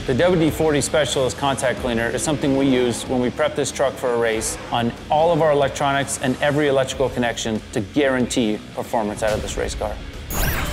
The WD-40 Specialist Contact Cleaner is something we use when we prep this truck for a race on all of our electronics and every electrical connection to guarantee performance out of this race car.